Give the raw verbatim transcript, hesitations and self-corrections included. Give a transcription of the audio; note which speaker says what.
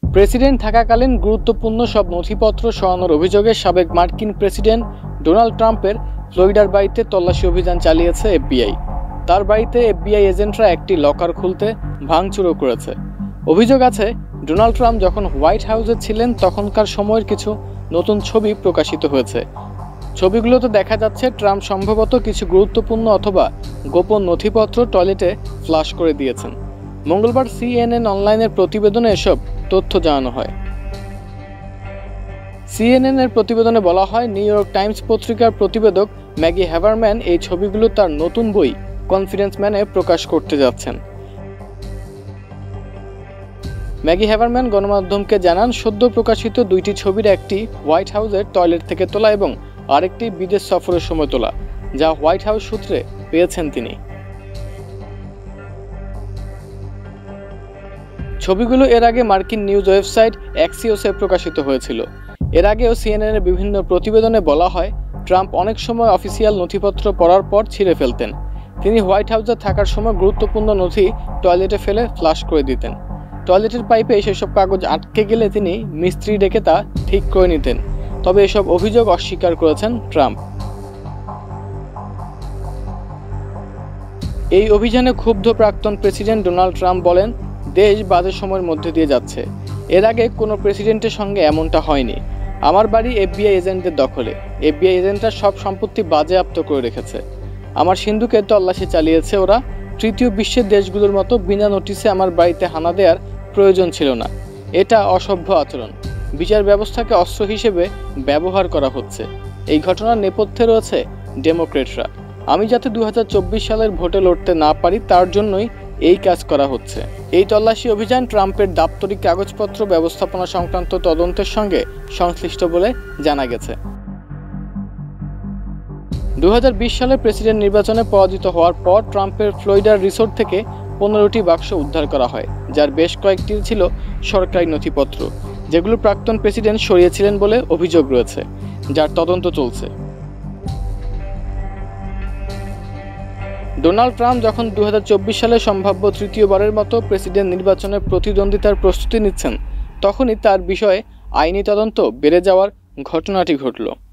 Speaker 1: President থাকাকালীন গুরুত্বপূর্ণ সব নথিপত্র সরানোর অভিযোগে সাবেক মার্কিন প্রেসিডেন্ট ডোনাল্ড ট্রাম্পের ফ্লোরিডার বাড়িতে তল্লাশি অভিযান চালিয়েছে এফবিআই। তার বাড়িতে এফবিআই এজেন্টরা একটি লকার খুলতে ভাঙচুরও করেছে। অভিযোগ আছে, ডোনাল্ড ট্রাম্প যখন হোয়াইট হাউসে ছিলেন তখনকার সময়ের কিছু নতুন ছবি প্রকাশিত হয়েছে। ছবিগুলোতে দেখা যাচ্ছে ট্রাম্প সম্ভবত কিছু গুরুত্বপূর্ণ অথবা গোপন নথিপত্র টয়লেটে ফ্লাশ করে দিয়েছেন। মঙ্গলবার সিএনএন অনলাইনের প্রতিবেদনে এসব তথ্য জানানো হয়। সিএনএন এর প্রতিবেদনে বলা হয়, নিউ ইয়র্ক টাইমস পত্রিকার প্রতিবেদক ম্যাগি হ্যাভারম্যান এই ছবিগুলো তার নতুন বই কনফিডেন্স ম্যানে প্রকাশ করতে যাচ্ছেন। ম্যাগি হ্যাভারম্যান গণমাধ্যমকে জানান, সদ্য প্রকাশিত দুইটি ছবির একটি হোয়াইট হাউসের টয়লেট থেকে তোলা এবং আরেকটি বিদেশ সফরের সময় তোলা, যা হোয়াইট হাউস সূত্রে পেয়েছেন তিনি। ছবিগুলো এর আগে মার্কিন নিউজ ওয়েবসাইট অ্যাক্সিওসে প্রকাশিত হয়েছিল। এর আগেও সিএনএনের বিভিন্ন প্রতিবেদনে বলা হয়, ট্রাম্প অনেক সময় অফিসিয়াল নথিপত্র পড়ার পর ছিঁড়ে ফেলতেন। তিনি হোয়াইট হাউসে থাকার সময় গুরুত্বপূর্ণ নথি টয়লেটে ফেলে ফ্লাশ করে দিতেন। টয়লেটের পাইপে সেসব কাগজ আটকে গেলে তিনি মিস্ত্রি ডেকে তা ঠিক করে নিতেন। তবে এসব অভিযোগ অস্বীকার করেছেন ট্রাম্প। এই অভিযানে ক্ষুব্ধ প্রাক্তন প্রেসিডেন্ট ডোনাল্ড ট্রাম্প বলেন, দেশ বাজে সময়ের মধ্যে দিয়ে যাচ্ছে। এর আগে কোনো প্রেসিডেন্টের সঙ্গে এমনটা হয়নি। আমার বাড়ি এফবিআই এজেন্টদের দখলে। এফবিআই এজেন্টরা সব সম্পত্তি বাজেয়াপ্ত করে রেখেছে। আমার সিন্ধুকে তল্লাশি চালিয়েছে ওরা। তৃতীয় বিশ্বের দেশগুলোর মতো বিনা নোটিশে আমার বাড়িতে হানা দেওয়ার প্রয়োজন ছিল না। এটা অসভ্য আচরণ। বিচার ব্যবস্থাকে অস্ত্র হিসেবে ব্যবহার করা হচ্ছে। এই ঘটনার নেপথ্যে রয়েছে ডেমোক্রেটরা। আমি যাতে দু হাজার চব্বিশ সালের ভোটে লড়তে না পারি তার জন্যই এই কাজ করা হচ্ছে। এই তল্লাশি অভিযান ট্রাম্পের দাপ্তরিক কাগজপত্র ব্যবস্থাপনা সংক্রান্ত তদন্তের সঙ্গে সংশ্লিষ্ট বলে জানা গেছে। দু হাজার বিশ সালে প্রেসিডেন্ট নির্বাচনে পরাজিত হওয়ার পর ট্রাম্পের ফ্লোরিডার রিসোর্ট থেকে পনেরোটি বাক্স উদ্ধার করা হয়, যার বেশ কয়েকটি ছিল সরকারি নথিপত্র, যেগুলো প্রাক্তন প্রেসিডেন্ট সরিয়েছিলেন বলে অভিযোগ রয়েছে, যার তদন্ত চলছে। ডোনাল্ড ট্রাম্প যখন দু হাজার চব্বিশ সালে সম্ভাব্য তৃতীয়বারের মতো প্রেসিডেন্ট নির্বাচনে প্রতিদ্বন্দ্বিতার প্রস্তুতি নিচ্ছেন, তখনই তার বিষয়ে আইনি তদন্ত বেড়ে যাওয়ার ঘটনাটি ঘটল।